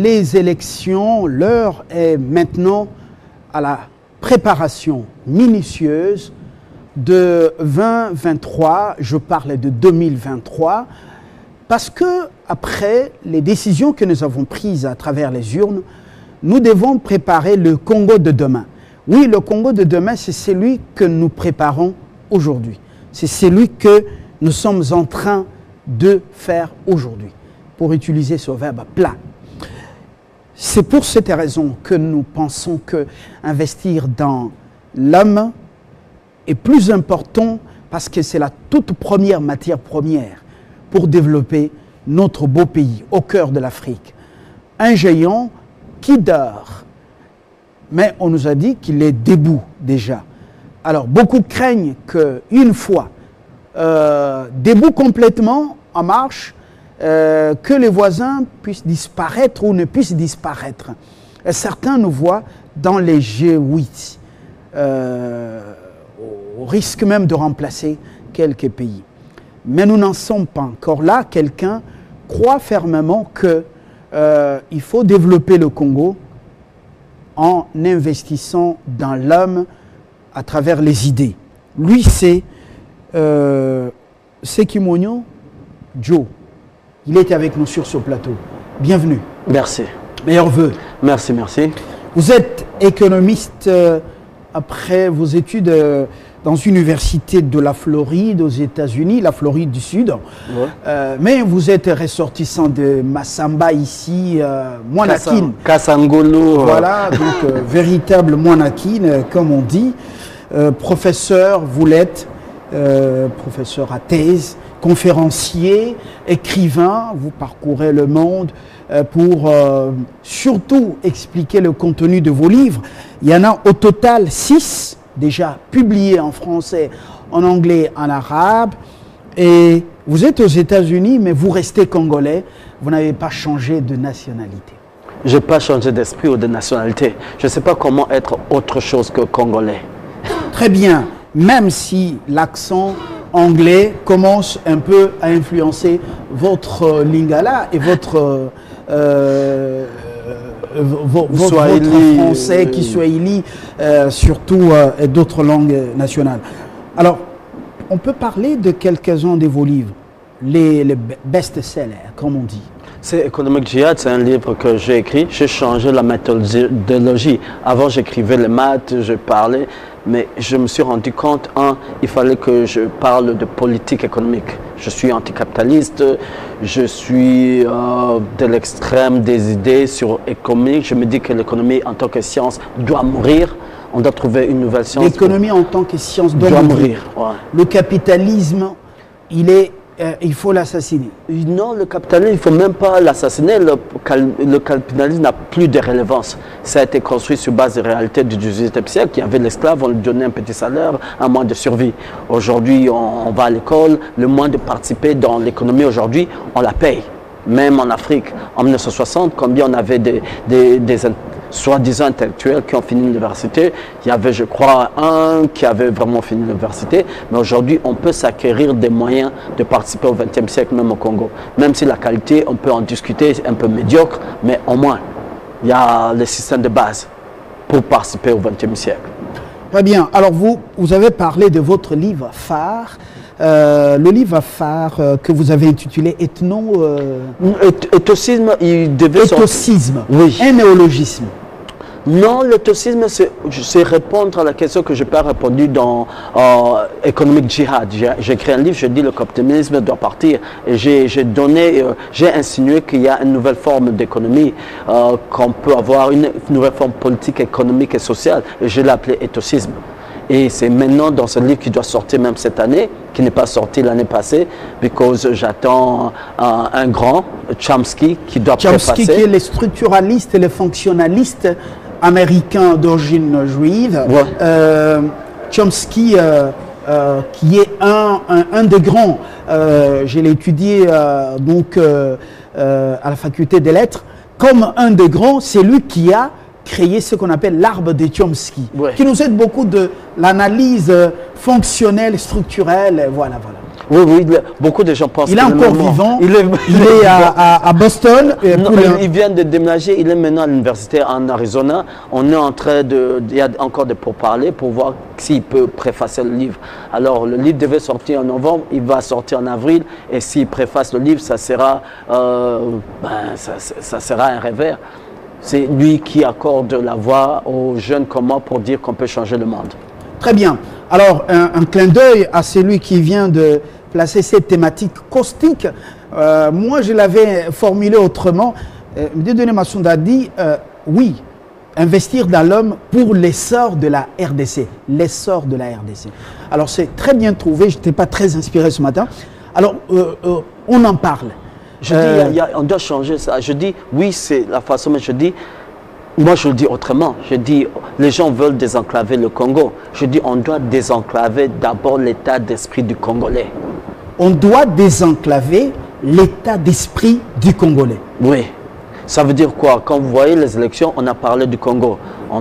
les élections, l'heure est maintenant à la préparation minutieuse de 2023, je parle de 2023, parce que après les décisions que nous avons prises à travers les urnes, nous devons préparer le Congo de demain. Oui, le Congo de demain, c'est celui que nous préparons aujourd'hui. C'est celui que nous sommes en train de faire aujourd'hui, pour utiliser ce verbe plat. C'est pour cette raison que nous pensons que investir dans l'homme est plus important, parce que c'est la toute première matière première pour développer notre beau pays au cœur de l'Afrique. Un géant qui dort, mais on nous a dit qu'il est debout déjà. Alors beaucoup craignent qu'une fois debout complètement en marche, que les voisins puissent disparaître ou ne puissent disparaître. Et certains nous voient dans les G8, au risque même de remplacer quelques pays. Mais nous n'en sommes pas encore là. Quelqu'un croit fermement qu'il faut développer le Congo en investissant dans l'homme à travers les idées. Lui, c'est Sekimonyo Joe. Il était avec nous sur ce plateau. Bienvenue. Merci. Meilleurs vœux. Merci, merci. Vous êtes économiste après vos études dans une université de la Floride aux États-Unis, la Floride du Sud. Ouais. Mais vous êtes ressortissant de Massamba ici, Moanakine. Kassangolo. Voilà, donc véritable Moanakine, comme on dit. Professeur, vous l'êtes, professeur à thèse, conférencier, écrivain, vous parcourez le monde pour surtout expliquer le contenu de vos livres. Il y en a au total 6 déjà publiés en français, en anglais, en arabe. Et vous êtes aux États-Unis, mais vous restez congolais. Vous n'avez pas changé de nationalité. Je n'ai pas changé d'esprit ou de nationalité. Je ne sais pas comment être autre chose que congolais. Très bien, même si l'accent anglais commence un peu à influencer votre lingala et votre français, kiswahili, surtout et d'autres langues nationales. Alors, on peut parler de quelques-uns de vos livres, les best-sellers, comme on dit. C'est Economic Jihad, c'est un livre que j'ai écrit. J'ai changé la méthodologie. Avant, j'écrivais les maths, je parlais, mais je me suis rendu compte, il fallait que je parle de politique économique. Je suis anticapitaliste, je suis de l'extrême des idées sur l'économie. Je me dis que l'économie en tant que science doit mourir. On doit trouver une nouvelle science. L'économie en tant que science doit mourir. Ouais. Le capitalisme, il faut l'assassiner. Non, le capitalisme, il ne faut même pas l'assassiner. Le capitalisme n'a plus de relevance. Ça a été construit sur base des réalités du XVIIIe siècle. Il y avait l'esclave, on lui donnait un petit salaire, un moyen de survie. Aujourd'hui, on va à l'école, le moyen de participer dans l'économie aujourd'hui, on la paye. Même en Afrique, en 1960, combien on avait des soi-disant intellectuels qui ont fini l'université. Il y avait, je crois, un qui avait vraiment fini l'université. Mais aujourd'hui, on peut s'acquérir des moyens de participer au XXe siècle, même au Congo. Même si la qualité, on peut en discuter, c'est un peu médiocre, mais au moins, il y a le système de base pour participer au XXe siècle. Très bien. Alors, vous avez parlé de votre livre phare. Le livre phare que vous avez intitulé Éthocisme, il devait Éthocisme, oui. Un néologisme. Non, l'éthocisme, c'est répondre à la question que je n'ai pas répondu dans Economic Jihad. J'ai écrit un livre, je dis le capitalisme doit partir. Et j'ai insinué qu'il y a une nouvelle forme d'économie, qu'on peut avoir une nouvelle forme politique, économique et sociale. Et je l'ai appelé éthocisme. Et c'est maintenant dans ce livre qui doit sortir même cette année, qui n'est pas sorti l'année passée, parce que j'attends un grand, Chomsky, qui doit préfacer. Chomsky, qui est le structuraliste et le fonctionnaliste américain d'origine juive. Ouais. Chomsky, qui est un des grands, je l'ai étudié à la faculté des lettres, comme un des grands, c'est lui qui a créé ce qu'on appelle l'arbre de Chomsky, ouais, qui nous aide beaucoup de l'analyse fonctionnelle, structurelle, voilà. Oui, oui, beaucoup de gens pensent qu'il est encore vivant. Il est à Boston. Non, il vient de déménager. Il est maintenant à l'université en Arizona. On est en train de... Il y a encore des pourparlers pour voir s'il peut préfacer le livre. Alors, le livre devait sortir en novembre. Il va sortir en avril. Et s'il préface le livre, ça sera, ça sera un revers. C'est lui qui accorde la voix aux jeunes comme moi pour dire qu'on peut changer le monde. Très bien. Alors, un clin d'œil à celui qui vient de placer cette thématique caustique. Moi, je l'avais formulé autrement. Dieudonné Massonda a dit, oui, investir dans l'homme pour l'essor de la RDC. L'essor de la RDC. Alors, c'est très bien trouvé. Je n'étais pas très inspiré ce matin. Alors, on en parle. Je dis, on doit changer ça. Je dis, oui, c'est la façon, mais je dis, moi je le dis autrement. Je dis, les gens veulent désenclaver le Congo. Je dis, on doit désenclaver d'abord l'état d'esprit du Congolais. On doit désenclaver l'état d'esprit du Congolais. Oui. Ça veut dire quoi? Quand vous voyez les élections, on a parlé du Congo.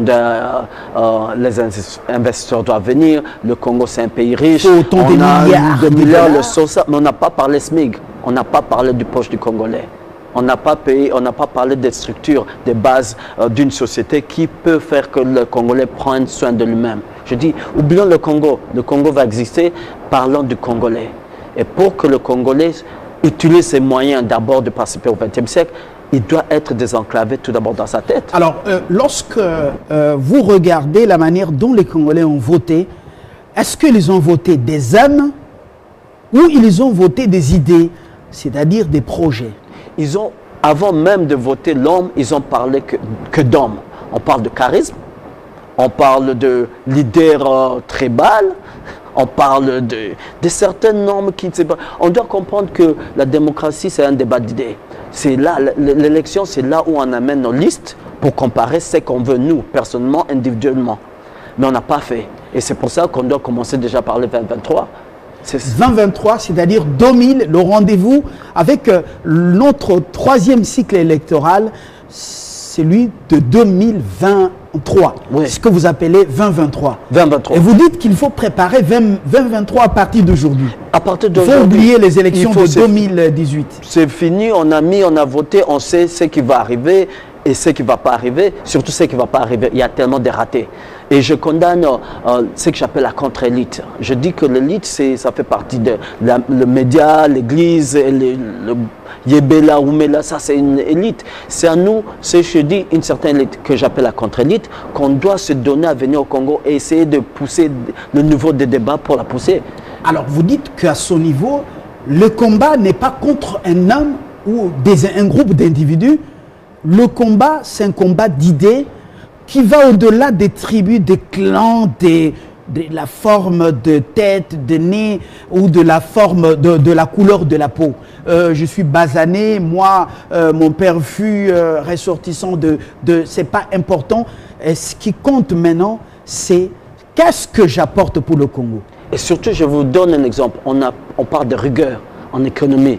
Les investisseurs doivent venir. Le Congo, c'est un pays riche. On a des milliards, le SOSA, mais on n'a pas parlé SMIG. On n'a pas parlé du poche du Congolais. On n'a pas parlé des structures, des bases d'une société qui peut faire que le Congolais prenne soin de lui-même. Je dis, oublions le Congo. Le Congo va exister, parlons du Congolais. Et pour que le Congolais utilise ses moyens d'abord de participer au XXe siècle, il doit être désenclavé tout d'abord dans sa tête. Alors, lorsque vous regardez la manière dont les Congolais ont voté, est-ce qu'ils ont voté des âmes ou ils ont voté des idées, c'est-à-dire des projets? Ils ont, avant même de voter l'homme, ils ont parlé que d'homme. On parle de charisme, on parle de leader tribal, on parle de certaines normes qui ne sais pas. On doit comprendre que la démocratie, c'est un débat d'idées. C'est là, l'élection, c'est là où on amène nos listes pour comparer ce qu'on veut, nous, personnellement, individuellement. Mais on n'a pas fait. Et c'est pour ça qu'on doit commencer déjà par le 2023. 2023, c'est-à-dire 2000, le rendez-vous avec notre troisième cycle électoral, celui de 2023, oui. Ce que vous appelez 2023. 2023. Et vous dites qu'il faut préparer 2023 à partir d'aujourd'hui. À partir d'aujourd'hui. Il faut oublier les élections de 2018. C'est fini, on a voté, on sait ce qui va arriver et ce qui ne va pas arriver, surtout ce qui ne va pas arriver. Il y a tellement de ratés. Et je condamne ce que j'appelle la contre-élite. Je dis que l'élite, ça fait partie de le média, l'église, le Yébéla, Oumela, ça c'est une élite. C'est à nous, je dis une certaine élite que j'appelle la contre-élite, qu'on doit se donner à venir au Congo et essayer de pousser le niveau des débats pour la pousser. Alors vous dites qu'à ce niveau, le combat n'est pas contre un homme ou un groupe d'individus. Le combat, c'est un combat d'idées qui va au-delà des tribus, des clans, de la forme de tête, de nez ou de la forme de la couleur de la peau. Je suis basané, moi, mon père fut ressortissant c'est pas important. Et ce qui compte maintenant, c'est qu'est-ce que j'apporte pour le Congo. Et surtout, je vous donne un exemple. On parle de rigueur en économie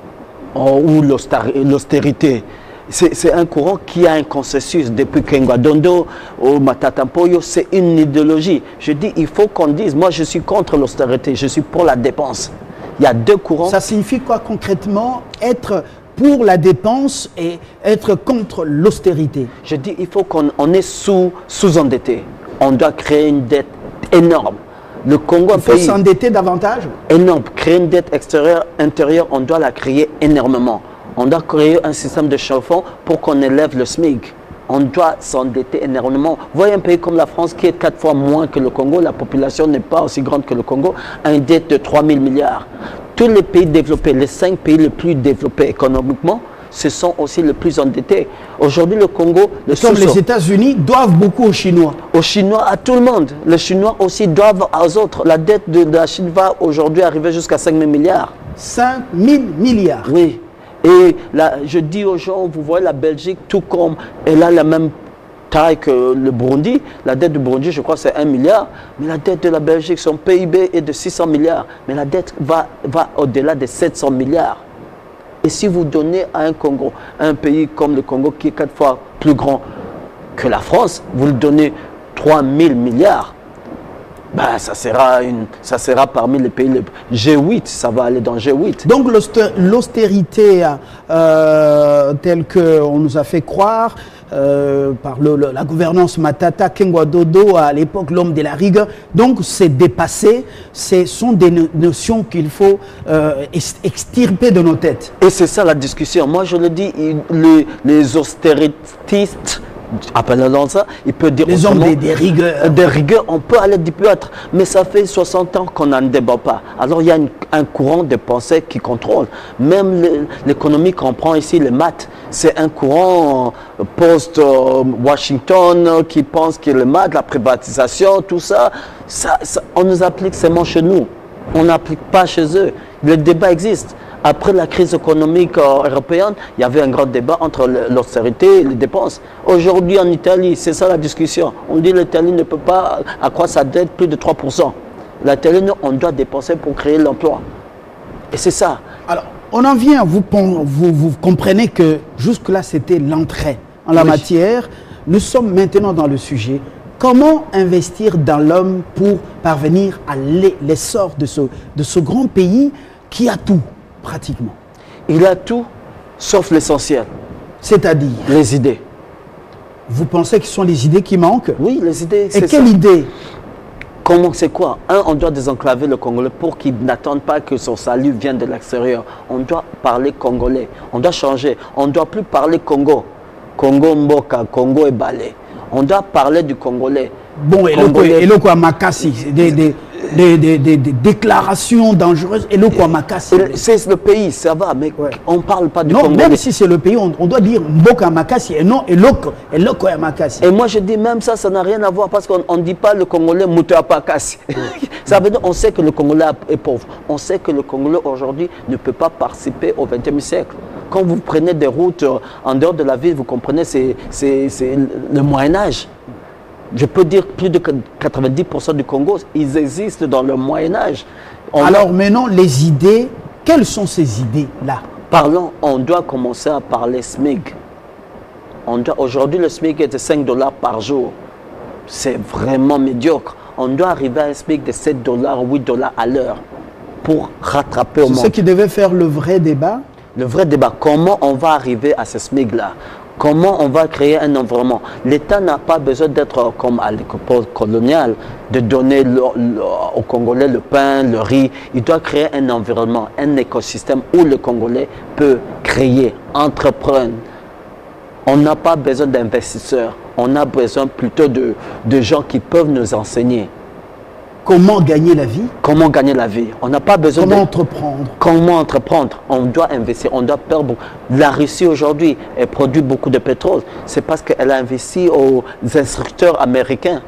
ou l'austérité. C'est un courant qui a un consensus depuis Kengadondo au Matata Mpoyo, c'est une idéologie. Je dis, il faut qu'on dise, moi je suis contre l'austérité, je suis pour la dépense. Il y a deux courants. Ça signifie quoi concrètement, être pour la dépense et être contre l'austérité? Je dis, il faut qu'on est sous-endetté. On doit créer une dette énorme. Le Congo, il faut s'endetter davantage? Énorme. Créer une dette extérieure, intérieure, on doit la créer énormément. On doit créer un système de chauffant pour qu'on élève le SMIC. On doit s'endetter énormément. Vous voyez un pays comme la France qui est 4 fois moins que le Congo, la population n'est pas aussi grande que le Congo, a une dette de 3 000 milliards. Tous les pays développés, les 5 pays les plus développés économiquement, ce sont aussi les plus endettés. Aujourd'hui, le Congo... Comme les États-Unis doivent beaucoup aux Chinois. Aux Chinois, à tout le monde. Les Chinois aussi doivent aux autres. La dette de la Chine va aujourd'hui arriver jusqu'à 5 000 milliards. 5 000 milliards. Oui. Et là, je dis aux gens, vous voyez la Belgique, tout comme elle a la même taille que le Burundi. La dette du Burundi, je crois, c'est 1 milliard. Mais la dette de la Belgique, son PIB est de 600 milliards. Mais la dette va au-delà de 700 milliards. Et si vous donnez à un pays comme le Congo, qui est 4 fois plus grand que la France, vous lui donnez 3 000 milliards. Ben, ça sera parmi les pays, G8, ça va aller dans G8. Donc l'austérité telle qu'on nous a fait croire par la gouvernance Matata, Kengoadodo, à l'époque l'homme de la rigueur, donc c'est dépassé, ce sont des notions qu'il faut extirper de nos têtes. Et c'est ça la discussion. Moi je le dis, les austéritistes, appelons ça, il peut dire les hommes des rigueurs. Des rigueurs, on peut aller du autre, mais ça fait 60 ans qu'on n'en débat pas. Alors il y a un courant de pensée qui contrôle. Même l'économie qu'on prend ici, les maths, c'est un courant post-Washington qui pense que les maths, la privatisation, tout ça, on nous applique seulement chez nous. On n'applique pas chez eux. Le débat existe. Après la crise économique européenne, il y avait un grand débat entre l'austérité et les dépenses. Aujourd'hui en Italie, c'est ça la discussion. On dit que l'Italie ne peut pas accroître sa dette plus de 3%. L'Italie, on doit dépenser pour créer l'emploi. Et c'est ça. Alors, on en vient, vous comprenez que jusque-là, c'était l'entrée en la matière. Nous sommes maintenant dans le sujet. Comment investir dans l'homme pour parvenir à l'essor de ce grand pays qui a tout, pratiquement? Il a tout, sauf l'essentiel. C'est-à-dire? Les idées. Vous pensez que ce sont les idées qui manquent? Oui, les idées, c'est ça. Et quelle idée? Comment, c'est quoi? On doit désenclaver le Congolais pour qu'il n'attende pas que son salut vienne de l'extérieur. On doit parler congolais. On doit changer. On ne doit plus parler Congo. Congo Mboka, Congo et Balé. On doit parler du Congolais. Bon, et le quoi Makassi, des déclarations dangereuses. Et le quoi Makassi. C'est le pays, ça va, mais on ne parle pas du Congolais. Non, Congolais. même si c'est le pays, on doit dire Mboka Makassi et non et le quoi Makassi. Et moi je dis même ça n'a rien à voir parce qu'on ne dit pas le Congolais Moutou Apakassi. Ça veut dire on sait que le Congolais est pauvre. On sait que le Congolais aujourd'hui ne peut pas participer au XXe siècle. Quand vous prenez des routes en dehors de la ville, vous comprenez, c'est le Moyen-Âge. Je peux dire plus de 90% du Congo, ils existent dans le Moyen-Âge. Alors maintenant, les idées, quelles sont ces idées-là? Parlons, on doit commencer à parler SMIC. Aujourd'hui, le SMIC est de 5 $ par jour. C'est vraiment médiocre. On doit arriver à un SMIC de 7 $, 8 $ à l'heure pour rattraper au monde. C'est ce qui devait faire le vrai débat? Le vrai débat, comment on va arriver à ce SMIC-là? Comment on va créer un environnement? L'État n'a pas besoin d'être comme à l'époque coloniale, de donner aux Congolais le pain, le riz. Il doit créer un environnement, un écosystème où le Congolais peut créer, entreprendre. On n'a pas besoin d'investisseurs, on a besoin plutôt de gens qui peuvent nous enseigner. Comment gagner la vie? Comment gagner la vie? On n'a pas besoin Comment entreprendre? Comment entreprendre? On doit investir, on doit perdre beaucoup. La Russie aujourd'hui, elle produit beaucoup de pétrole. C'est parce qu'elle a investi aux instructeurs américains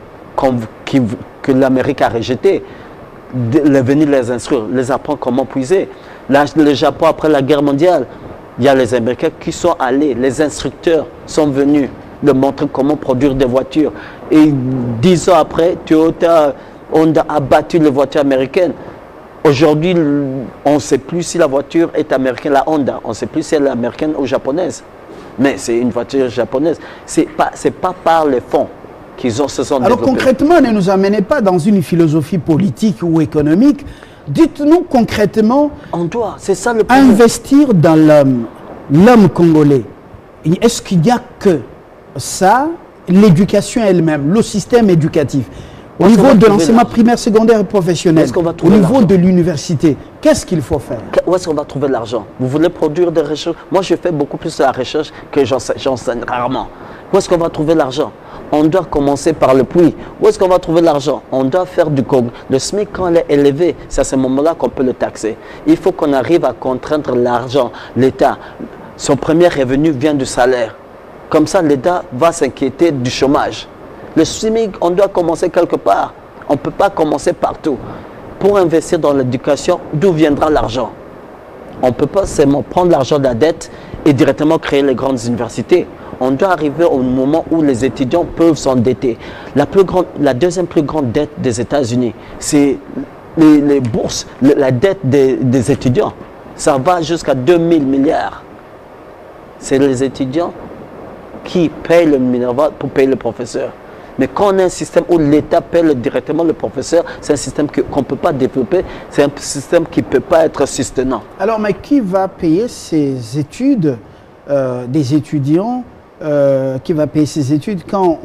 que l'Amérique a rejeté. De venir les instruire, les apprendre comment puiser. Le Japon, après la guerre mondiale, il y a les Américains qui sont allés, les instructeurs sont venus leur montrer comment produire des voitures. Et 10 ans après, Toyota, Honda a battu les voitures américaines. Aujourd'hui, on ne sait plus si la voiture est américaine, la Honda. On ne sait plus si elle est américaine ou japonaise. Mais c'est une voiture japonaise. Ce n'est pas par les fonds qu'ils se sont développés. Alors concrètement, ne nous amenez pas dans une philosophie politique ou économique. Dites-nous concrètement, on doit, c'est ça le problème. Investir dans l'homme congolais. Est-ce qu'il n'y a que ça, l'éducation elle-même, le système éducatif? Au niveau de l'enseignement primaire, secondaire et professionnel, au niveau de l'université, qu'est-ce qu'il faut faire? Où est-ce qu'on va trouver l'argent? Vous voulez produire des recherches? Moi, je fais beaucoup plus de la recherche que j'enseigne rarement. Où est-ce qu'on va trouver l'argent? On doit commencer par le puits. Où est-ce qu'on va trouver l'argent? On doit faire du Congo. Le SMIC, quand il est élevé, c'est à ce moment-là qu'on peut le taxer. Il faut qu'on arrive à contraindre l'argent. L'État, son premier revenu vient du salaire. Comme ça, l'État va s'inquiéter du chômage. Le SMIC, on doit commencer quelque part. On ne peut pas commencer partout. Pour investir dans l'éducation, d'où viendra l'argent? On ne peut pas seulement prendre l'argent de la dette et directement créer les grandes universités. On doit arriver au moment où les étudiants peuvent s'endetter. La deuxième plus grande dette des États-Unis, c'est les bourses, la dette des étudiants. Ça va jusqu'à 2000 milliards. C'est les étudiants qui payent le minerval pour payer le professeur. Mais quand on a un système où l'État paie directement le professeur, c'est un système qu'on ne peut pas développer, c'est un système qui ne peut pas être sustenant. Alors, mais qui va payer ces études des étudiants qui va payer ces études quand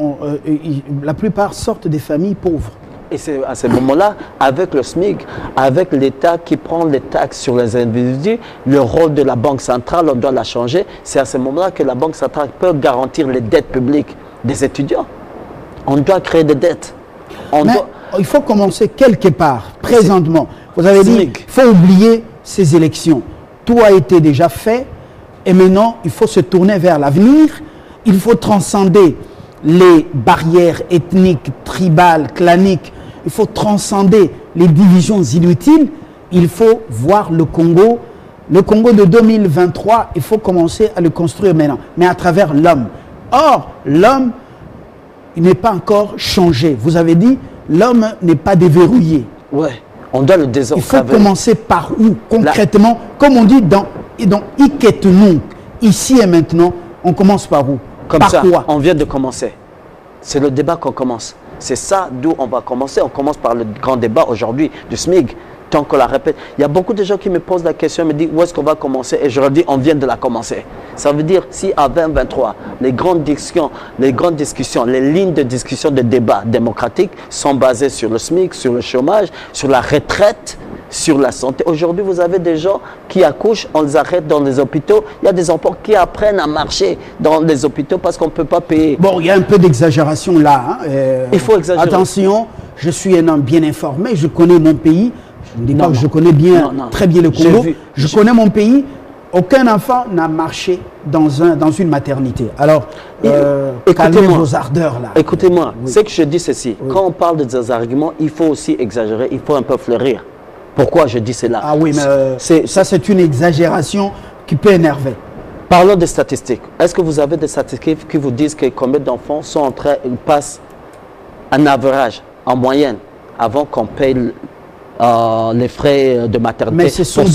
la plupart sortent des familles pauvres? Et c'est à ce moment-là, avec le SMIC, avec l'État qui prend les taxes sur les individus, le rôle de la Banque centrale, on doit la changer. C'est à ce moment-là que la Banque centrale peut garantir les dettes publiques des étudiants. On doit créer des dettes. Il faut commencer quelque part, présentement. Vous avez dit qu'il faut oublier ces élections. Tout a été déjà fait et maintenant, il faut se tourner vers l'avenir. Il faut transcender les barrières ethniques, tribales, claniques. Il faut transcender les divisions inutiles. Il faut voir le Congo. Le Congo de 2023, il faut commencer à le construire maintenant, mais à travers l'homme. Or, l'homme, il n'est pas encore changé. Vous avez dit, l'homme n'est pas déverrouillé. Ouais, on doit le désentraver. Il faut commencer par où, concrètement? Comme on dit dans Iketunung, ici et maintenant, on commence par où? Comme par ça, quoi? on vient de commencer. C'est le débat qu'on commence. C'est ça d'où on va commencer. On commence par le grand débat aujourd'hui du SMIG. Tant qu'on la répète, il y a beaucoup de gens qui me posent la question, me disent où est-ce qu'on va commencer, et je leur dis on vient de la commencer. Ça veut dire si à 2023, les grandes discussions, les lignes de discussion de débat démocratique sont basées sur le SMIC, sur le chômage, sur la retraite, sur la santé. Aujourd'hui, vous avez des gens qui accouchent, on les arrête dans les hôpitaux. Il y a des enfants qui apprennent à marcher dans les hôpitaux parce qu'on ne peut pas payer. Bon, il y a un peu d'exagération là. Hein. Il faut exagérer. Attention, je suis un homme bien informé, je connais mon pays. Je ne dis pas que je connais bien, très bien le Congo. Je connais mon pays. Aucun enfant n'a marché dans une maternité. Alors, calmez vos ardeurs là. Écoutez-moi, ce que je dis ceci. Oui. Quand on parle des arguments, il faut aussi exagérer, il faut un peu fleurir. Pourquoi je dis cela? Ah oui, mais ça c'est une exagération qui peut énerver. Parlons des statistiques. Est-ce que vous avez des statistiques qui vous disent que combien d'enfants passent en average, en moyenne, avant qu'on paye les frais de maternité? Mais ce sont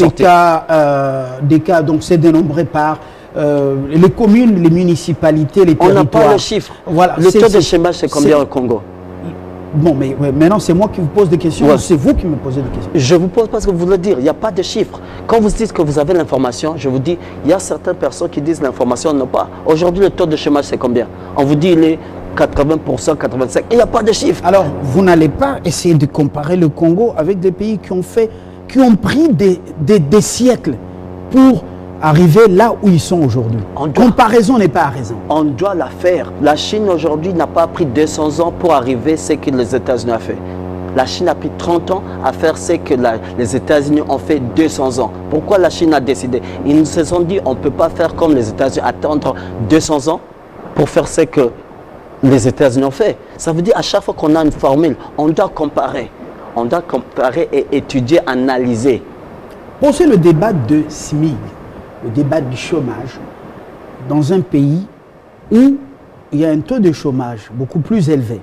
des cas, donc c'est dénombré par les communes, les municipalités, les territoires. On n'a pas le chiffre. Voilà, le taux de chômage, c'est combien au Congo? Bon, mais maintenant c'est moi qui vous pose des questions, ouais. C'est vous qui me posez des questions. Je vous pose parce que vous voulez dire, il n'y a pas de chiffres. Quand vous dites que vous avez l'information, je vous dis, il y a certaines personnes qui disent l'information n'a pas. Aujourd'hui, le taux de chômage, c'est combien? On vous dit, il est 80%, 85%. Il n'y a pas de chiffres. Alors, vous n'allez pas essayer de comparer le Congo avec des pays qui ont pris des siècles pour arriver là où ils sont aujourd'hui. Comparaison n'est pas à raison. On doit la faire. La Chine aujourd'hui n'a pas pris 200 ans pour arriver à ce que les États-Unis ont fait. La Chine a pris 30 ans à faire ce que les États-Unis ont fait 200 ans. Pourquoi la Chine a décidé? Ils se sont dit on ne peut pas faire comme les États-Unis, attendre 200 ans pour faire ce que les États-Unis ont fait. Ça veut dire à chaque fois qu'on a une formule, on doit comparer. On doit comparer et étudier, analyser. Posez le débat de SMIG, le débat du chômage, dans un pays où il y a un taux de chômage beaucoup plus élevé.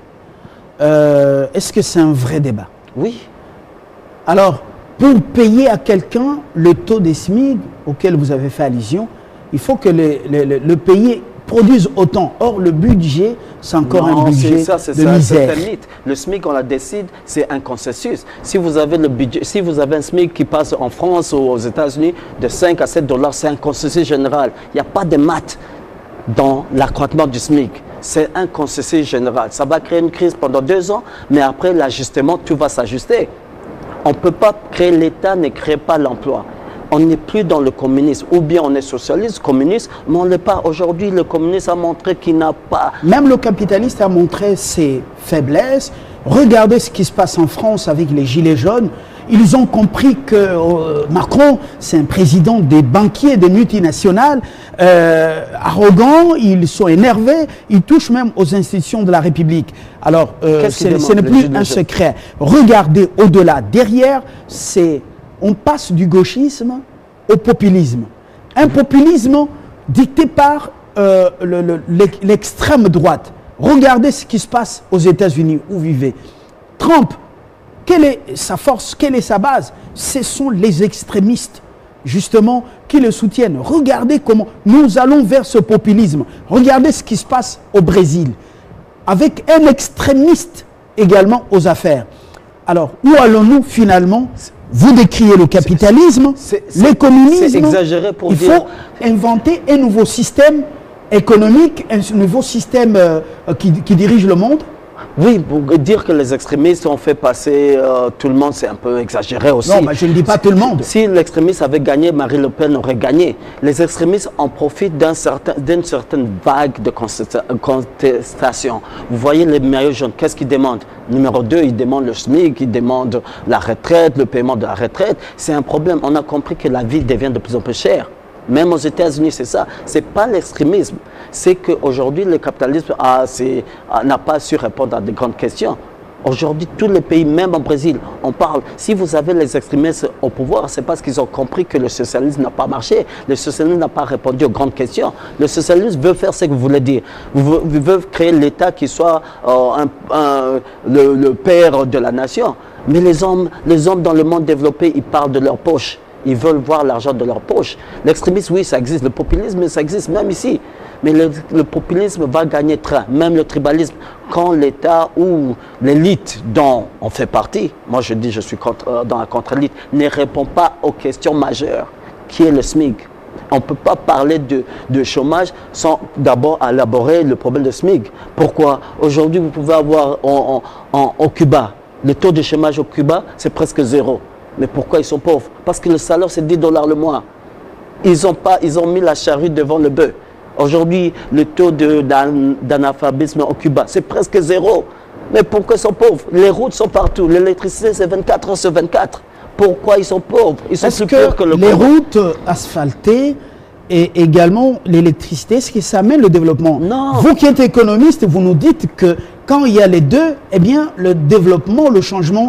Est-ce que c'est un vrai débat? Oui. Alors, pour payer à quelqu'un le taux des SMIG auquel vous avez fait allusion, il faut que le pays produise autant. Or, le budget, c'est encore un budget de misère. C'est un mythe. Le SMIC, on la décide, c'est un consensus. Si vous avez le budget, si vous avez un SMIC qui passe en France ou aux États-Unis de 5 à 7 $, c'est un consensus général. Il n'y a pas de maths dans l'accroissement du SMIC. C'est un consensus général. Ça va créer une crise pendant 2 ans, mais après l'ajustement, tout va s'ajuster. On ne peut pas créer, l'État ne crée pas l'emploi. On n'est plus dans le communisme, ou bien on est socialiste, communiste, mais on n'est pas. Aujourd'hui, le communisme a montré qu'il n'a pas... Même le capitaliste a montré ses faiblesses. Regardez ce qui se passe en France avec les Gilets jaunes. Ils ont compris que Macron, c'est un président des banquiers, des multinationales, arrogants, ils sont énervés, ils touchent même aux institutions de la République. Alors, ce n'est plus un secret. Regardez au-delà, derrière, on passe du gauchisme au populisme. Un populisme dicté par l'extrême droite. Regardez ce qui se passe aux États-Unis, où vivez. Trump, quelle est sa force, quelle est sa base? Ce sont les extrémistes, justement, qui le soutiennent. Regardez comment nous allons vers ce populisme. Regardez ce qui se passe au Brésil. avec un extrémiste également aux affaires. Alors, où allons-nous finalement? Vous décriez le capitalisme, l'économisme. C'est exagéré pour dire... Il faut inventer un nouveau système économique, un nouveau système qui dirige le monde. Oui, pour dire que les extrémistes ont fait passer tout le monde, c'est un peu exagéré aussi. Non, mais je ne dis pas tout le monde. Si l'extrémiste avait gagné, Marine Le Pen aurait gagné. Les extrémistes en profitent d'une certaine vague de contestation. Vous voyez les maillots jaunes, qu'est-ce qu'ils demandent? Numéro 2, ils demandent le SMIC, ils demandent la retraite, le paiement de la retraite. C'est un problème. On a compris que la vie devient de plus en plus chère. Même aux États-Unis, c'est ça. Ce n'est pas l'extrémisme. C'est qu'aujourd'hui, le capitalisme n'a pas su répondre à de grandes questions. Aujourd'hui, tous les pays, même au Brésil, on parle. Si vous avez les extrémistes au pouvoir, c'est parce qu'ils ont compris que le socialisme n'a pas marché. Le socialisme n'a pas répondu aux grandes questions. Le socialisme veut faire ce que vous voulez dire. Vous veut créer l'État qui soit le père de la nation. Mais les hommes dans le monde développé, ils parlent de leur poche. Ils veulent voir l'argent de leur poche. L'extrémisme, oui, ça existe. Le populisme, ça existe même ici. Mais le populisme va gagner train. Même le tribalisme, quand l'État ou l'élite dont on fait partie, moi je dis je suis dans la contre-élite, ne répond pas aux questions majeures, qui est le SMIC. On ne peut pas parler de chômage sans d'abord élaborer le problème de SMIC. Pourquoi? Aujourd'hui, vous pouvez avoir au Cuba, le taux de chômage au Cuba, c'est presque 0. Mais pourquoi ils sont pauvres? Parce que le salaire, c'est 10 $ le mois. Ils ont mis la charrue devant le bœuf. Aujourd'hui, le taux d'analphabétisme au Cuba, c'est presque 0. Mais pourquoi ils sont pauvres? Les routes sont partout. L'électricité, c'est 24 heures sur 24. Pourquoi ils sont pauvres? Ils sont plus pauvres que le les routes asphaltées et également l'électricité, est-ce que ça amène le développement? Non. Vous qui êtes économiste, vous nous dites que quand il y a les deux, eh bien, le développement, le changement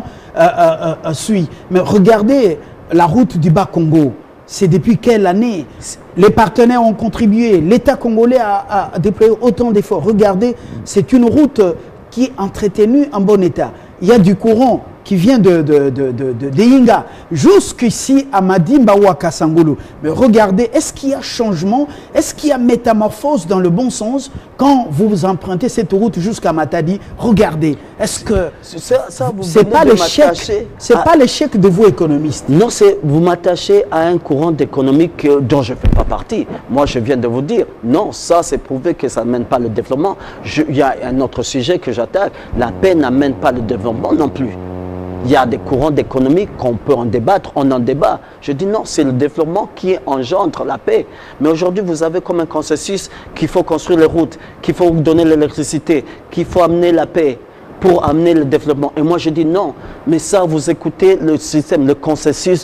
suit. Mais regardez la route du Bas-Congo. C'est depuis quelle année? Les partenaires ont contribué. L'État congolais a déployé autant d'efforts. Regardez, c'est une route qui est entretenue en bon état. Il y a du courant qui vient de Yinga jusqu'ici à Madimba ou à Kasangulu. Mais regardez, est-ce qu'il y a changement? Est-ce qu'il y a métamorphose dans le bon sens quand vous empruntez cette route jusqu'à Matadi? Regardez, est-ce que c'est pas l'échec? C'est pas l'échec de vous économistes? Non, c'est vous m'attachez à un courant économique dont je ne fais pas partie. Moi, je viens de vous dire, non, ça c'est prouvé que ça n'amène pas le développement. Il y a un autre sujet que j'attaque, la paix n'amène pas le développement non plus. Il y a des courants d'économie qu'on peut en débattre, on en débat. Je dis non, c'est le développement qui engendre la paix. Mais aujourd'hui, vous avez comme un consensus qu'il faut construire les routes, qu'il faut donner l'électricité, qu'il faut amener la paix pour amener le développement. Et moi, je dis non. Mais ça, vous écoutez le système, le consensus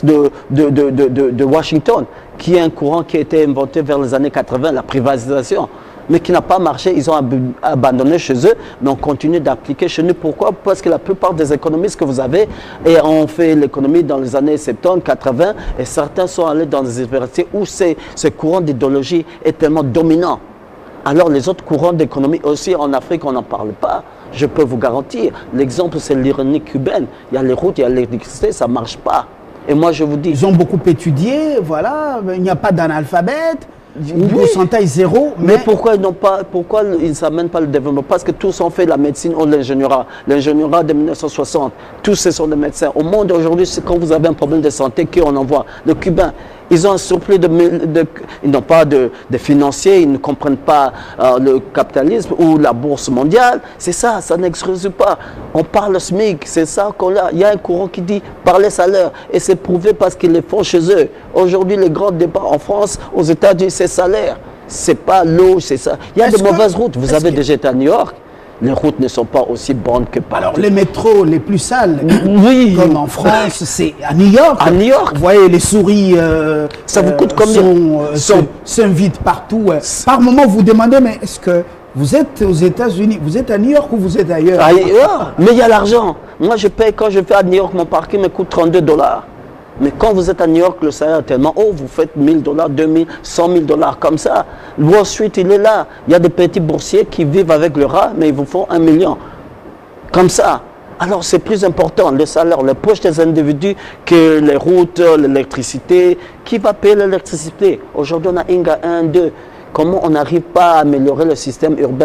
de Washington, qui est un courant qui a été inventé vers les années 80, la privatisation, mais qui n'a pas marché. Ils ont abandonné chez eux, mais on continue d'appliquer chez nous. Pourquoi? Parce que la plupart des économistes que vous avez ont fait l'économie dans les années 70, 80, et certains sont allés dans des universités où ce courant d'idéologie est tellement dominant. Alors les autres courants d'économie aussi en Afrique, on n'en parle pas. Je peux vous garantir. L'exemple, c'est l'ironie cubaine. Il y a les routes, il y a l'électricité, ça ne marche pas. Et moi, je vous dis... Ils ont beaucoup étudié, voilà, il n'y a pas d'analphabète. Une pourcentage 0. Mais pourquoi ils ne s'amènent pas le développement? Parce que tous ont fait la médecine ou l'ingénierat. L'ingénierat de 1960, tous ce sont des médecins. Au monde aujourd'hui, c'est quand vous avez un problème de santé qu'on envoie. Le Cubain, ils ont un surplus ils n'ont pas de financiers, ils ne comprennent pas le capitalisme ou la bourse mondiale. C'est ça, ça n'excuse pas. On parle SMIC, c'est ça qu'on a. Il y a un courant qui dit parler salaire. Et c'est prouvé parce qu'ils le font chez eux. Aujourd'hui, les grands débats en France, aux États-Unis, c'est salaire. C'est pas l'eau, c'est ça. Il y a de mauvaises routes. Vous avez déjà été à New York. Les routes ne sont pas aussi bonnes que partout. Alors, les métros les plus sales, oui, comme en France, c'est à New York. À New York. Vous voyez, les souris ça vous coûte combien? S'invitent partout. Par moment, vous demandez, mais est-ce que vous êtes aux États-Unis, vous êtes à New York ou vous êtes ailleurs? Ailleurs. Mais il y a l'argent. Moi, je paye quand je vais à New York, mon parking me coûte 32 $. Mais quand vous êtes à New York, le salaire est tellement haut, vous faites 1 000 $, 2 000, 100 000 $ comme ça. Wall Street, il est là. Il y a des petits boursiers qui vivent avec le rat, mais ils vous font 1 million. Comme ça. Alors c'est plus important, le salaire, les poches des individus, que les routes, l'électricité. Qui va payer l'électricité? Aujourd'hui, on a Inga 1, 2. Comment on n'arrive pas à améliorer le système urbain?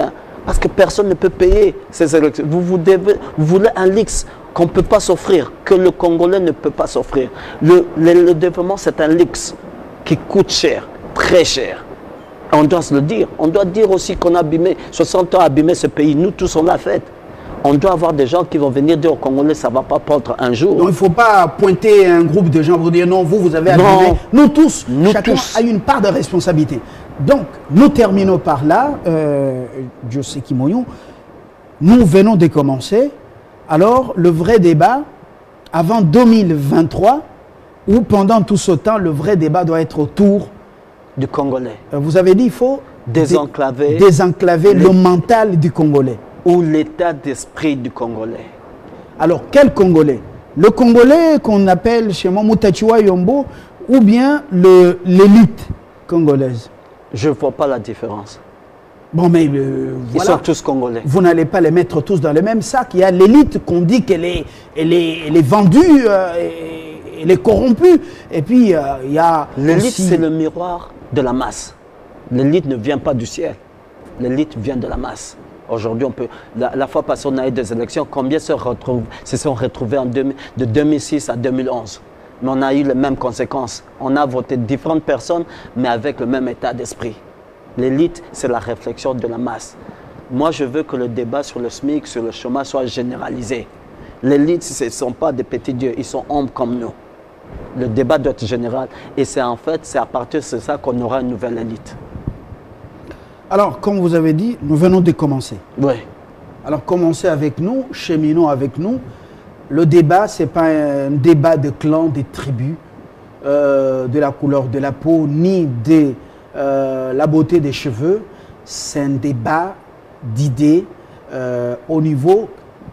Parce que personne ne peut payer ces élections. Vous voulez un luxe qu'on ne peut pas s'offrir, que le Congolais ne peut pas s'offrir. Le développement, c'est un luxe qui coûte cher, très cher. On doit se le dire. On doit dire aussi qu'on a abîmé, 60 ans abîmé ce pays. Nous tous, on l'a fait. On doit avoir des gens qui vont venir dire aux Congolais, ça ne va pas prendre un jour. Donc il ne faut pas pointer un groupe de gens pour dire non, vous avez abîmé. Nous tous, chacun a une part de responsabilité. Donc, nous terminons par là. José Kimoyou, nous venons de commencer. Alors, le vrai débat, avant 2023, ou pendant tout ce temps, le vrai débat doit être autour du Congolais. Vous avez dit qu'il faut désenclaver le mental du Congolais. Ou l'état d'esprit du Congolais. Alors, quel Congolais? Le Congolais qu'on appelle chez moi Moutachiwa Yombo ou bien l'élite congolaise? Je ne vois pas la différence. Bon, mais voilà. Ils sont tous Congolais. Vous n'allez pas les mettre tous dans le même sac. Il y a l'élite qu'on dit qu'elle est vendue, elle est corrompue. Et puis, il y a l'élite, c'est le miroir de la masse. L'élite ne vient pas du ciel. L'élite vient de la masse. Aujourd'hui, on peut. La fois passée, on a eu des élections. Combien se sont retrouvés de 2006 à 2011? Mais on a eu les mêmes conséquences. On a voté différentes personnes, mais avec le même état d'esprit. L'élite, c'est la réflexion de la masse. Moi, je veux que le débat sur le SMIC, sur le chômage soit généralisé. L'élite, ce ne sont pas des petits dieux, ils sont hommes comme nous. Le débat doit être général. Et c'est en fait, c'est à partir de ça qu'on aura une nouvelle élite. Alors, comme vous avez dit, nous venons de commencer. Oui. Alors, commencez avec nous, cheminons avec nous. Le débat, ce n'est pas un débat de clans, de tribus, de la couleur de la peau, ni de la beauté des cheveux. C'est un débat d'idées au niveau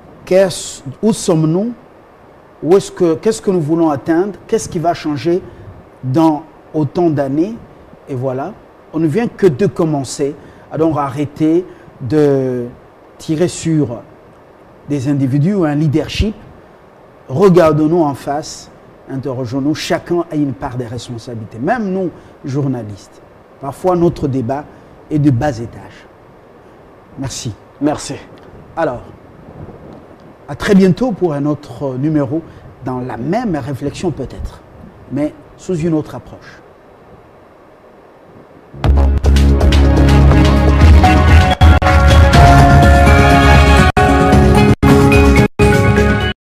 où sommes-nous, qu'est-ce que nous voulons atteindre, qu'est-ce qui va changer dans autant d'années. Et voilà, on ne vient que de commencer. Alors arrêter de tirer sur des individus ou un leadership. Regardons-nous en face, interrogeons-nous. Chacun a une part de responsabilité, même nous, journalistes. Parfois, notre débat est de bas étage. Merci. Merci. Alors, à très bientôt pour un autre numéro dans la même réflexion peut-être, mais sous une autre approche.